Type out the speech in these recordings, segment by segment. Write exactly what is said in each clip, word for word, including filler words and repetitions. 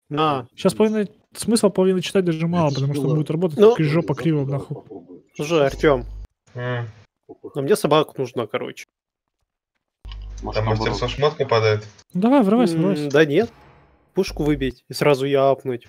На. Сейчас половина, смысла половины читать даже мало, Это потому что было- будет работать Ну, как жопа криво, нахуй. Слушай, Артем, М, но мне собака нужна, короче. Может, Там наоборот. мастерство шмотка падает. Ну, давай, врывайся, М, врывайся. Да нет. Пушку выбить и сразу я апнуть.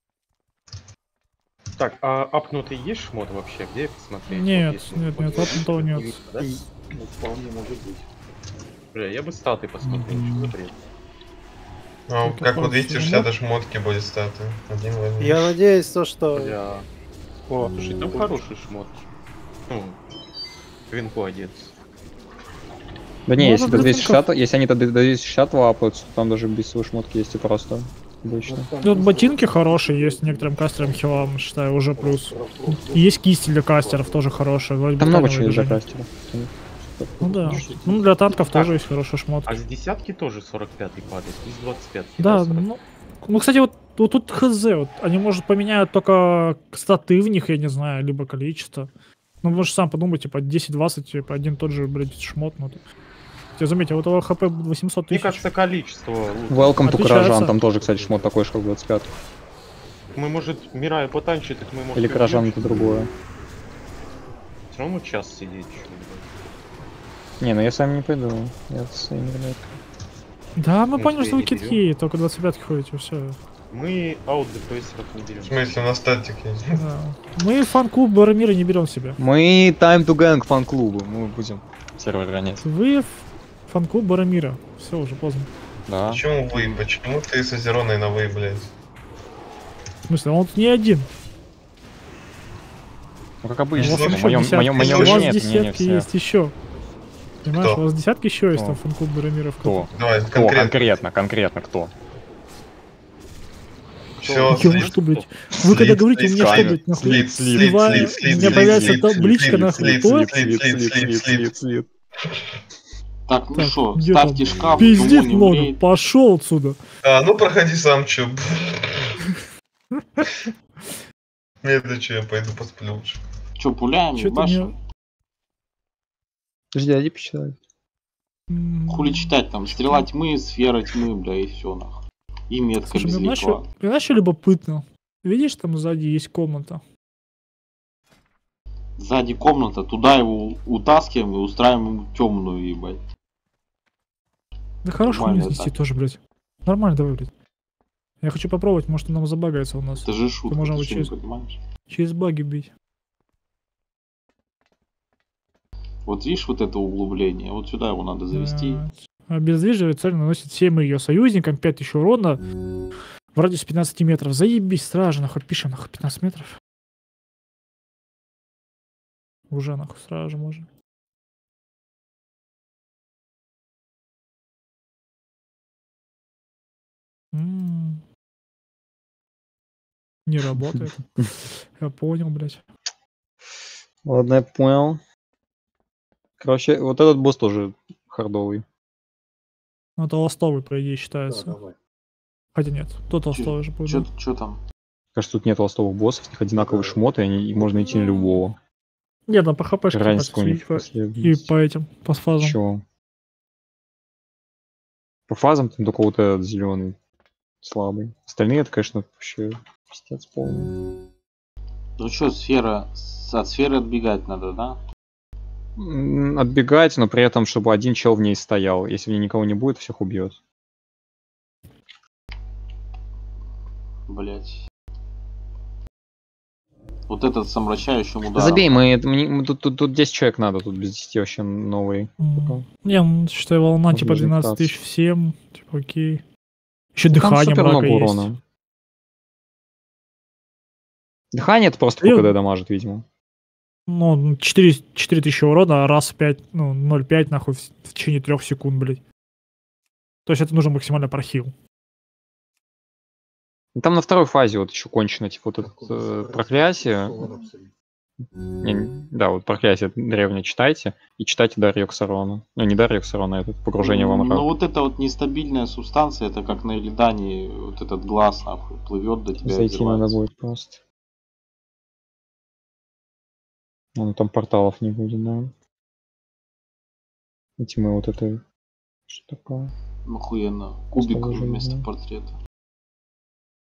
Так, а апнутый есть шмот вообще? Где посмотреть? Нет, Вот если нет, вот нет, здесь апнутого не нет. видно, да? И- Ну, вполне может быть. Бля, я бы статы посмотрел, что за бред. Ну, Это как вот хорошо, видите, ну. шестьдесят шмотки будет статы. Один в один. Я надеюсь, то, что... Бля. О, Слушай, там хороший шмот. Ну, в винку одеться. Да не, Ну, если это до для двести шестьдесят, танков. если они до до двести шестьдесят лапаются, то там даже бейсовые шмотки есть и просто обычно. Тут ботинки хорошие, есть некоторым кастерам хилам, считаю, уже плюс. И есть кисти для кастеров, тоже хорошие. вроде Там много тканевые чего есть для движения. кастеров. Ну да. Ну для танков тоже есть хорошие шмотки. А с десятки тоже сорок пятый падает, и с двадцать пятки. Да, сорок. ну, ну, кстати, вот, вот тут хз, вот, они, может, поменяют только статы в них, я не знаю, либо количество. Ну, можешь сам подумать, типа, десять-двадцать, типа, один тот же, блядь, шмот, ну, я заметил, вот его хп восемьсот Мне тысяч. кажется, количество лучше. Welcome to Отличается. Кражан, там тоже, кстати, шмот такой же, как двадцать пять. Мы, может, Мираю потанчить, так мы, может, Или и Кражан убьем, это что ли? другое. Все равно час сидеть. что ли. Не, ну я сам не пойду. Я с своими ребятами. Да, мы Ну, поняли, что, что вы не берем? китки, только двадцать пятки ходите, все. Мы аут ДПСеров не берем. В смысле, у нас статик есть. Да. Мы фан-клуб Барамира не берем себе. Мы Time to Gang фан-клубы, мы будем сервер гонять. Вы ф- фан-клуб Барамира. Все, уже поздно. Да. Почему вы? Почему ты с Азероной на вы, блядь? В смысле, он тут не один. Ну как У обычно, вас Ну, в еще моем, десятки, моем, у моем вас нет, мнения десятки все. есть еще. Понимаешь, Кто? у вас десятки еще есть Кто? там фан-клуб Барамира. Кто? Давай, Кто? конкретно. Конкретно, конкретно кто? Все, Ё, что, блядь? Вы когда говорите, у меня что, блядь, нахуй? слит, слит, Сливаю, слит, у слит, меня слит, появляется слит, табличка, слит, нахуй, слит, кто? слит, слит, слит, слит, слит. Так, ну Так, что, где ставьте там? шкаф, Пиздец кому не много, умеет. пошел отсюда. А, ну проходи сам, чё. Нет, да чё, я пойду посплю лучше. Че, пуляем, Чё ты ебашим? мне... Подожди, иди почитай. М, Хули читать там, стрела тьмы, сфера тьмы, бля, и все нахуй. И метка Слушай, мне знаешь, безликого. что- мне знаешь, что любопытно? Видишь, там сзади есть комната. Сзади комната, туда его утаскиваем и устраиваем ему темную, ебать. Да хорош хуйню Нормально, снести да. тоже, блядь. Нормально, давай, блядь. Я хочу попробовать, может, он нам забагается у нас. Это же шутка, можно ты вот что, не через- понимаешь? Через баги бить. Вот видишь вот это углубление, вот сюда его надо завести. А, Обездвиживая цель наносит семь ее союзникам, пять тысяч урона в радиусе пятнадцати метров. Заебись, стража, нахуй пишем, нахуй пятнадцать метров. Уже нахуй сразу же можно. М. Не работает. Я понял, блядь. Ладно, я понял. Короче, вот этот босс тоже хардовый. Ну, это ластовый, по идее, Да, считается. давай. Хотя нет, тот ластовый же будет. Что там? Кажется, тут нет ластовых боссов, у них одинаковые шмоты, и они, и можно идти на любого. Нет, там по хпшке Разница у и них по, после и по этим, по фазам. Чё? По фазам там только вот этот зеленый слабый. Остальные это, конечно, вообще пиздец полный. Ну что, сфера, с- от сферы отбегать надо, да? М, Отбегать, но при этом, чтобы один чел в ней стоял. Если в ней никого не будет, всех убьет. Блять. Вот этот с омрачающим ударом. Забей, мы, это- мне- мы тут, тут, тут десять человек надо, тут без десяти вообще новый. М. Не, ну, считай, волна типа Возможно, двенадцать тысяч пытаться. всем. Типа, окей. Еще Там дыхание супер мрака много есть. урона. Дыхание это просто Я- по КД дамажит, видимо. Ну, четыре тысячи урона, а раз в пять, ну, ноль пять нахуй в, в течение трех секунд, блядь. То есть это нужно максимально прохил. Ну, там на второй фазе вот еще кончено, типа вот это э, проклятие. Не, не- да, вот проклятие древнее читайте. И читайте Дар Йоксарона. Ну, не Дар Йоксарона, а это погружение во мрак. Ну вот эта вот нестабильная субстанция, это как на Элидане, вот этот глаз нахуй плывет до тебя. и Зайти надо взрывается. будет просто. Ну, там порталов не будет, да. И тьмы вот это... Что такое? Охуенно. Кубик Положение, вместо да. портрета.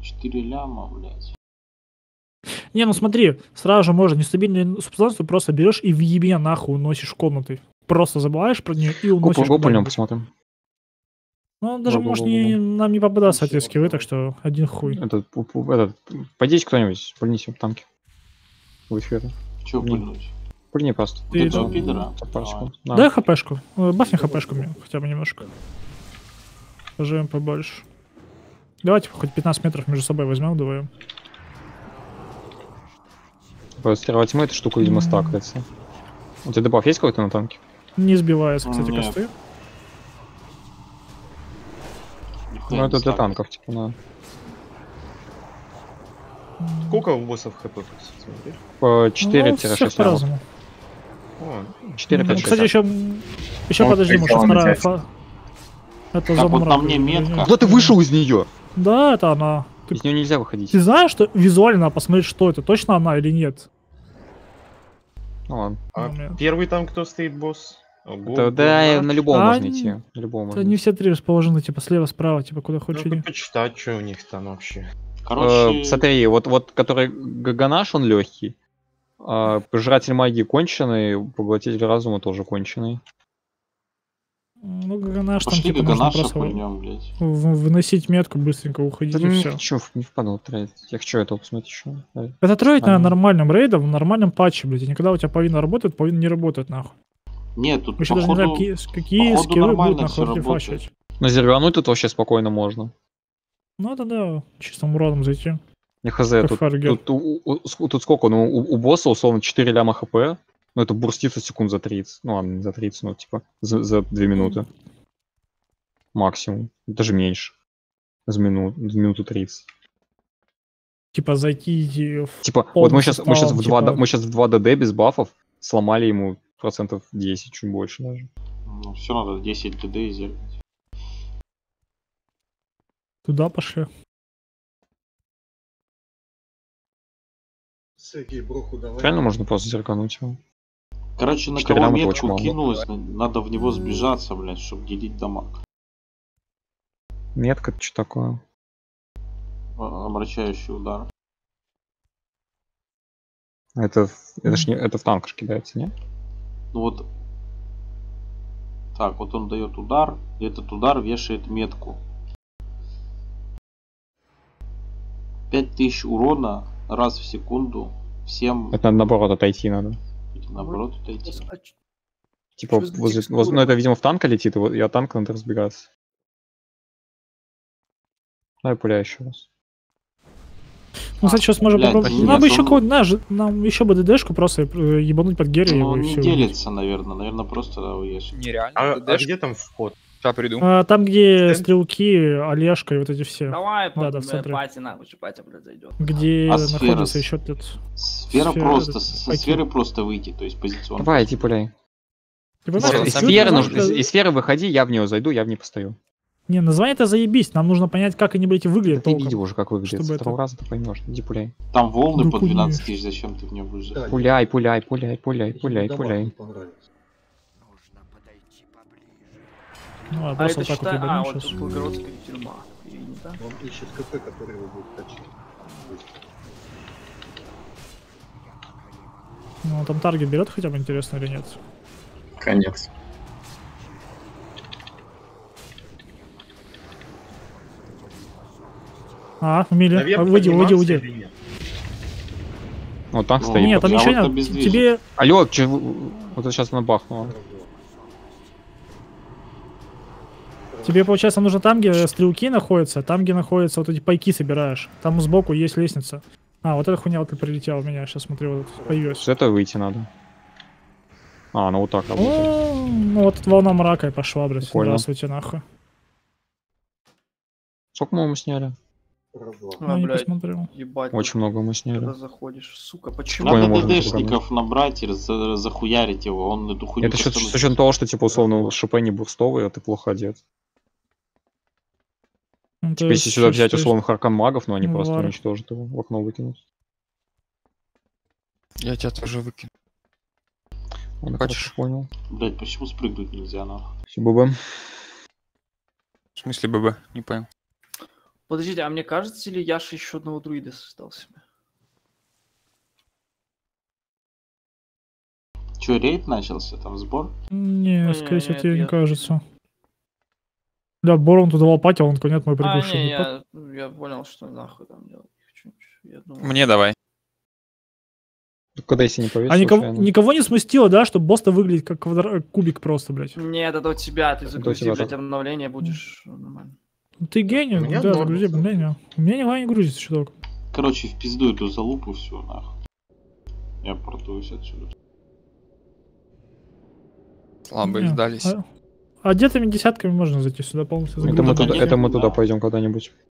четыре ляма, блядь. Не, ну смотри, сразу же можно нестабильную субстанцию просто берешь и в ебе нахуй уносишь комнатой. Просто забываешь про нее и уносишь Гопу, гопульнем куда-нибудь. посмотрим. Ну, даже Го-го-го-го. может не, нам не попадаться эти скиллы, так что один хуй. Этот, пу- пу- этот, пойдите кто-нибудь, пульните в танки. В эфире. Чё Не. пульнуть? Пульни просто. Ты Вот этого да. пидора? Парочку. Давай. Да. Дай хпшку. Э, Бафни хпшку мне хотя бы немножко. Поживем побольше. Давайте хоть пятнадцать метров между собой возьмем, вдвоем. Стрела тьмы, эта штука, видимо, стакается. У тебя дебаф есть какой-то на танке? Не сбивается, кстати, Нет. косты. Нихуя Ну, не это для ставлю. танков, типа, да. Сколько у боссов хп тут, смотри? По Ну, четыре всех шесть лямов. по-разному. О, четыре Ну, пять кстати, шесть. еще, еще Ну, подожди, может, прикол вторая начать. фа... Это Так, зона вот на мрака, мне или метка. нет? Куда ты вышел из нее? Да, это она. Ты, Из нее нельзя выходить. ты знаешь, что визуально посмотреть, что это? Точно она или нет? Ну ладно. а Ну, нет. первый там кто стоит, босс? Ого, Это, да, говна. на любого А, можно не- идти. На любого Это можно не идти. все три расположены, типа слева, справа, типа куда хочешь Ну, иди. почитать, что у них там вообще. Короче, Э, Смотри, вот, вот который Гаганаш, он легкий. А пожиратель магии конченый, поглотитель разума тоже конченый. Ну, Гаганаш там, пошли типа, можно Гаганаша просто пульнем, блядь. в- выносить метку, быстренько уходить Да и не все. хочу, не впадал тратить. Я хочу этого посмотреть еще. Это троить на Ага. нормальном рейде, в нормальном патче, блядь. И никогда у тебя половина работает, половина не работает, нахуй. Нет, тут Мы еще даже не знаем, походу... какие, какие походу скиллы будут нормально нахуй всё работает. артефачивать. Но зергануть тут вообще спокойно можно. Ну, это да, чистым уродом зайти. Не хз, Как тут, Фаргер. тут, у- у- ск- тут сколько? Ну, у, у босса условно четыре ляма хп. Ну, это бурстится секунд за тридцать. Ну, ладно, не за тридцать, но типа за, за две минуты. Максимум. Даже меньше. За, минут, за минуту тридцать. Типа зайти в... Типа, вот Полным мы сейчас, мы сейчас в составом, 2, типа- мы сейчас в два ДД без бафов сломали ему процентов десять, чуть больше даже. Ну, все надо десять ДД и зеркать. Туда пошли. Сергей, броху давай. Реально можно просто зеркануть его. Короче, на Четыре кого ляма это очень метку мало. кинулось, на- надо в него сбежаться, блядь, чтобы делить дамаг. Метка, это что такое? А- Омрачающий удар. Это, в- это, ж не, это в танк ж кидается, не? Ну вот. Так, вот он дает удар, и этот удар вешает метку. пять тысяч урона раз в секунду всем, Это надо, наоборот отойти надо. или наоборот отойти. Типа, Что за возле, текстура? воз- ну это, видимо, в танка летит, и, вот- и от танка надо разбегаться. Давай пуляй еще раз. Ну, кстати, сейчас можем блядь, попробовать. нет, Нам бы еще он- кого-то, знаешь, нам еще бы ДДшку просто э, ебануть под Герри Ну, его он и не все. делится, наверное. Наверное, просто да, уешь. Нереально. А, а ДДшка. где там вход? Сейчас приду. А, там, где Стенд? стрелки, Олежка и вот эти все. Давай, Да, да, да, в центре. пати нахуй, что патя, блядь, зайдет. Где А сфера находится с- еще этот... Сфера, Сфера, просто, это, со пойти. сферы просто выйти, то есть позиционно. Давай, иди пуляй. Типа, Вот, знаешь, на Из самом сферы сферы, деле, нужно, немножко- из, из сферы выходи, я в нее зайду, я в ней постою. Не, название-то заебись, нам нужно понять, как они, блядь, Да выглядят ты толком. видел уже, как выглядит. чтобы С второго это- раза ты поймешь. Иди пуляй. Там волны Ну, по конечно. двенадцать тысяч, зачем ты в нее будешь? Да, Пуляй, пуляй, пуляй, пуляй, Если пуляй, дома пуляй. не понравится. Ну, ладно, А просто это вот так вот считай, а, ебанем вот сейчас. тут Белгородская тюрьма. Или не так? Он ищет КП, который его будет качать. Ну, там таргет берет хотя бы, интересно или нет. Конец. А, Миля, Наверх а, выйди, выйди, подниматься выйди. или нет? Вот танк Ну, стоит. Нет, там Я ничего вот нет. обездвижен. Тебе, Алло, че, вы- вот это сейчас набахнуло. тебе, получается, нужно там, где стрелки находятся, там, где находятся вот эти пайки собираешь. Там сбоку есть лестница. А, вот эта хуйня вот и прилетела в меня, сейчас смотрю, вот появилась. С этого выйти надо. А, ну вот так работает. О, ну вот тут волна мрака и пошла, блядь. Прикольно. Здравствуйте, нахуй. Сколько мы сняли? Раз-два. А, Ну, не блядь, посмотрел. ебать. Очень много мы сняли. Когда заходишь, сука, почему? Прикольно, Надо можно ДДшников набрать и за- захуярить его, он эту хуйню Это еще постанет. с учетом того, что типа условно ШП не бурстовый, а ты плохо одет. Ну, то Типа, если есть, сюда что взять стоишь? условных аркан магов, но они Ну, просто вар. уничтожат его, в окно выкинут. Я тебя тоже выкину. Он Хочешь? хорошо понял. Блять, почему спрыгнуть нельзя, нахуй? Все, ББ. В смысле ББ? Не понял. Подождите, а мне кажется, ли Яша еще одного друида создал себе? Че, рейд начался? Там сбор? Не, скорее всего, нет, тебе не я- кажется. Да, Борон туда давал пати, а он такой, нет, мой А, приглашение. не, я, я понял, что нахуй там делать. Не хочу ничего. Я думал... Мне давай. Куда если не повесил? А никого, случайно? никого не сместило, да, что босс-то выглядит как квадра- кубик просто, блядь. Нет, это у тебя, ты загрузи, тебя блядь, же. обновление, будешь нормально. Ну, ты гений, У меня да, норм, загрузи на самом обновление. У меня никуда не грузится, чудок. Короче, в пизду эту залупу всю, нахуй. Я портуюсь отсюда. Слабые Не, сдались. А, а где-то десятками можно зайти сюда полностью Это загрузить. мы, Ну, туда, конечно, это мы туда да. пойдем когда-нибудь.